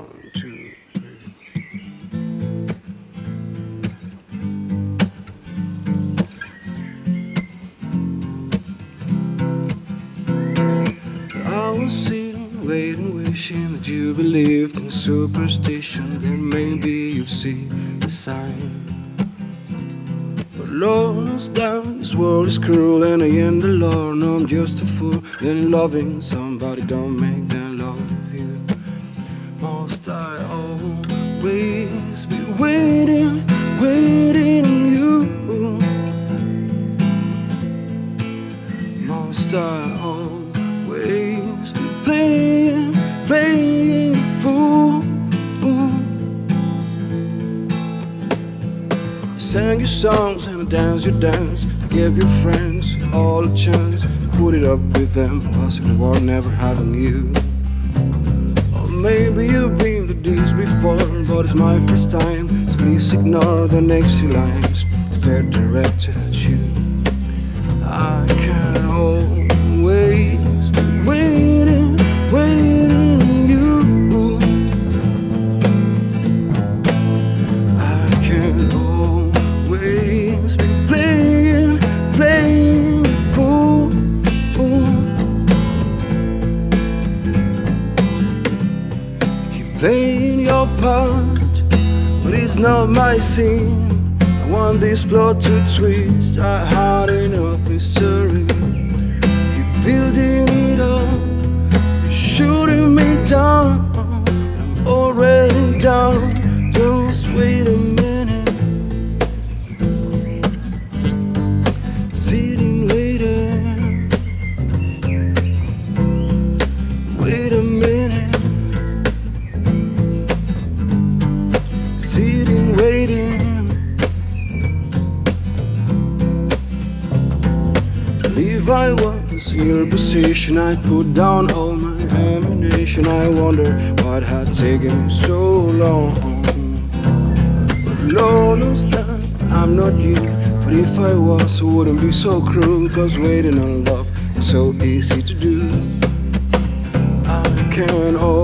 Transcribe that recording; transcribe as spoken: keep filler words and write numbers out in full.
One, two, three. I was sitting, waiting, wishing that you believed in superstition. Then maybe you'd see the sign. But Lord knows down, this world is cruel, and I am the Lord. No, I'm just a fool. Then loving somebody don't make them love you. Must I always be waiting, waiting on you? Must I always be playing, playing the fool? I sang your songs and I danced your dance. I gave your friends all a chance. Put it up with them, wasn't war, never having you. Or maybe you've been through this before, but it's my first time, so please ignore the next few lines, 'cause they're directed at you. I can always be waiting, waiting on you. I can always be playing, playing the fool. Keep playing your part, but it's not my scene. I want this plot to twist. I had enough mystery. Keep building it up. You're shooting me down. I'm already down. Just wait a minute. Sitting waiting. Wait a minute. Sitting waiting. If I was in your position, I'd put down all my ammunition. I wonder what had taken so long. But Lord knows that I'm not you. But if I was, I wouldn't be so cruel, 'cause waiting on love is so easy to do. I can